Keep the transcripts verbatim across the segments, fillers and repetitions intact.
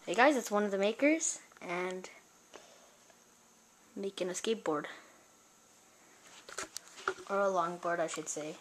Hey guys, it's one of the makers and making a skateboard, or a longboard I should say.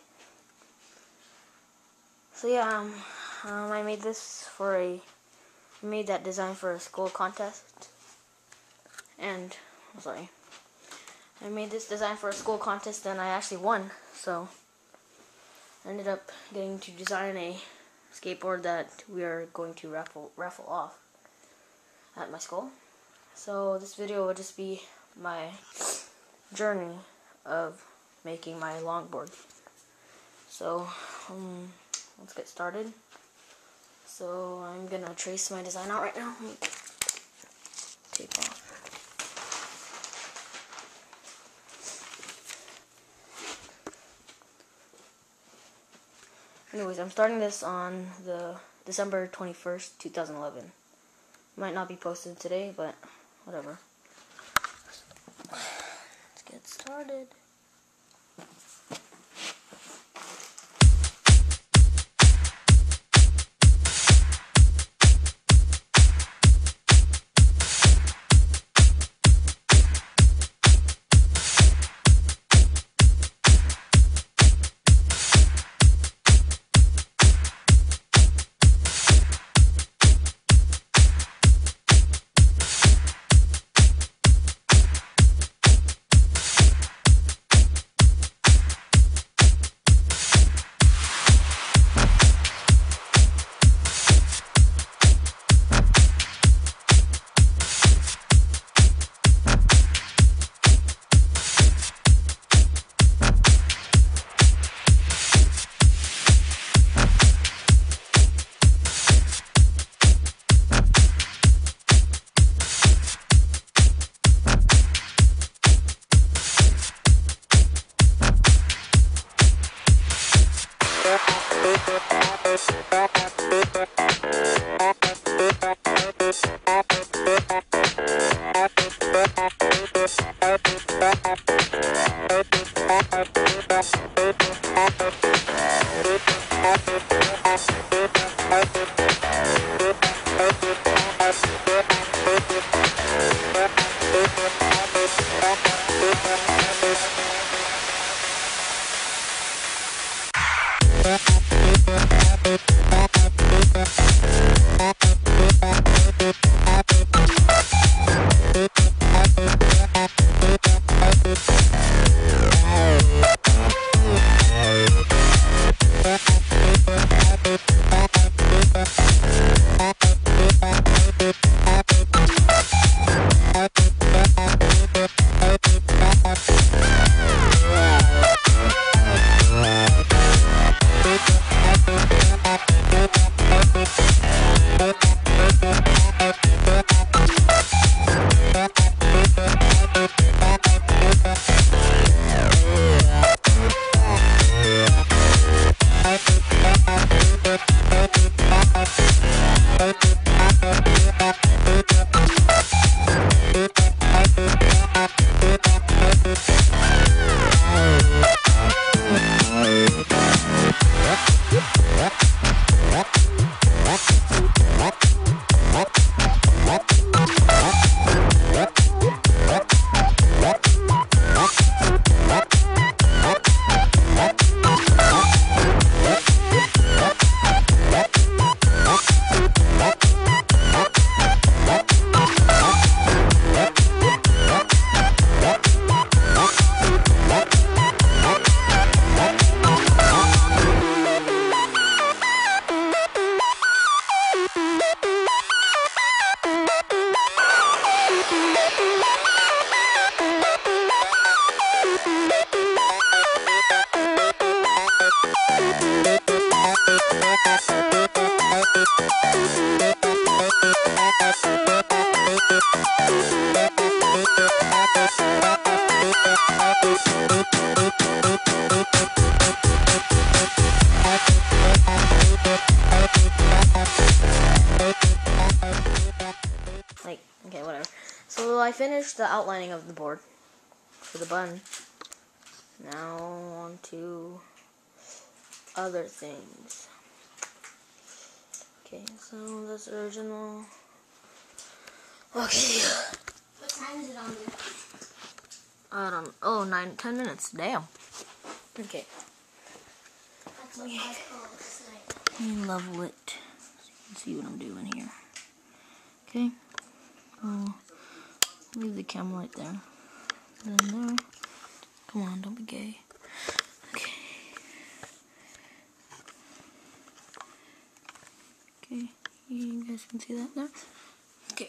So yeah, um, um, I made this for a, I made that design for a school contest, and, I'm sorry, I made this design for a school contest and I actually won, so I ended up getting to design a skateboard that we are going to raffle, raffle off at my school. So this video will just be my journey of making my longboard. So um, let's get started. So I'm gonna trace my design out right now. Tape off. Anyways, I'm starting this on the December twenty-first, two thousand eleven. Might not be posted today, but whatever. Let's get started. Like, okay, whatever. So I finished the outlining of the board for the button. Now on to other things. Okay, so that's the original Okay. What time is it on there? I don't. Oh, nine, ten minutes. Damn. Okay. That's what I call a snipe. Let me level it so you can see what I'm doing here. Okay. Oh, leave the camera right there. Then there. Come on, don't be gay. Okay. Okay. You guys can see that there. Okay.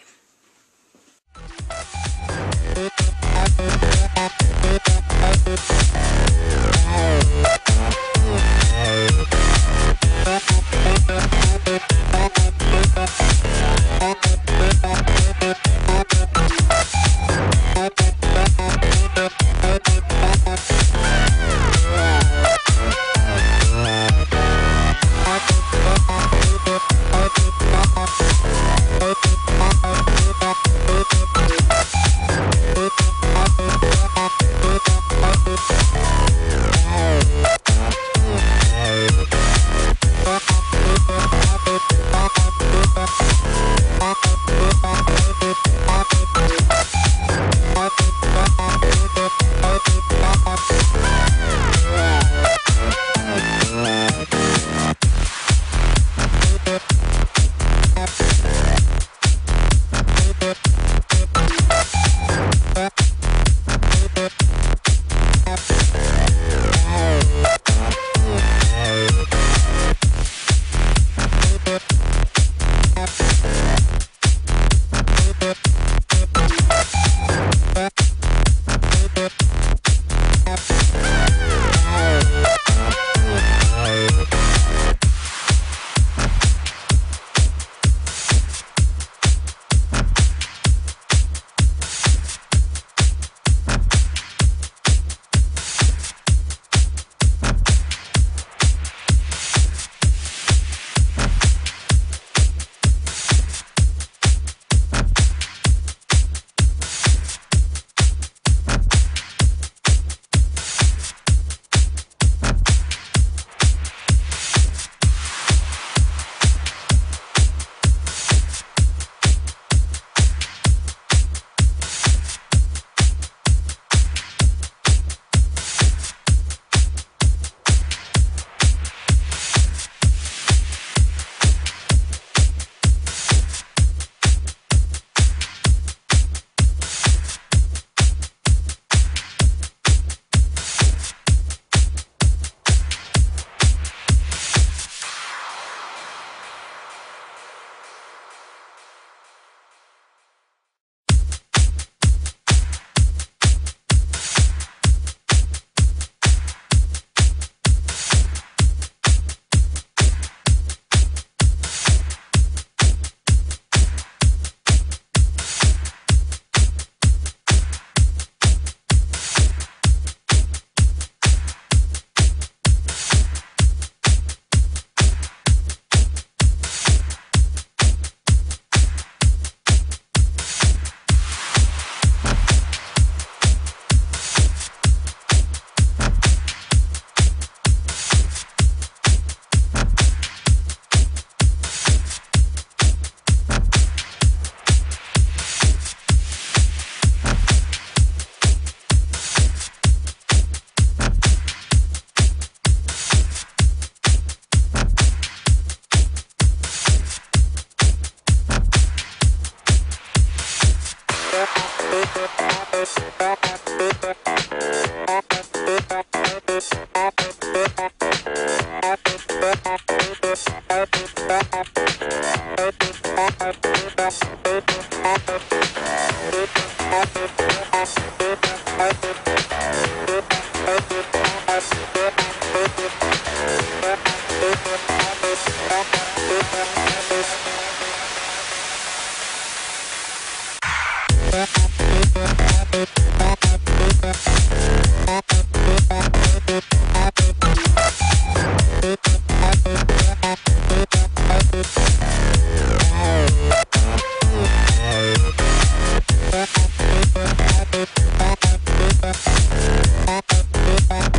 Bye.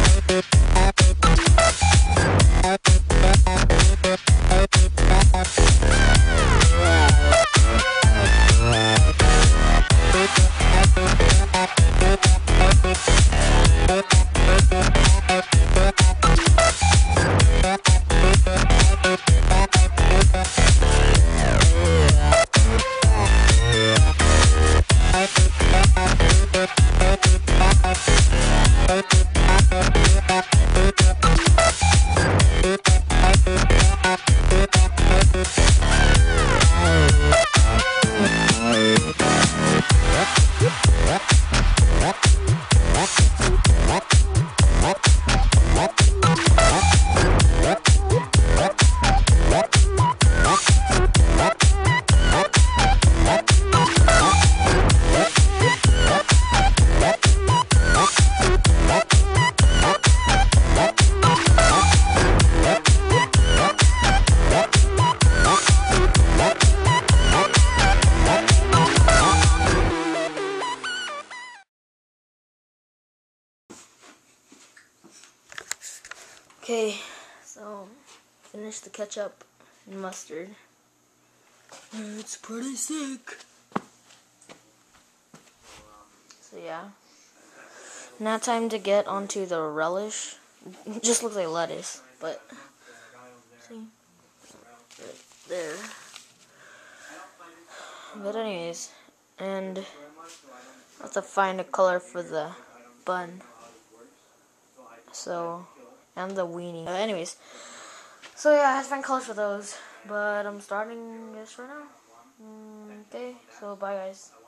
Okay, so finish the ketchup and mustard. It's pretty sick. So yeah. Now time to get onto the relish. It just looks like lettuce, but see, right there. But anyways, and I have to find a color for the bun. So, and the weenie. Uh, anyways, so yeah, I have to find colors for those. But I'm starting this right now. Mm, okay, so bye guys.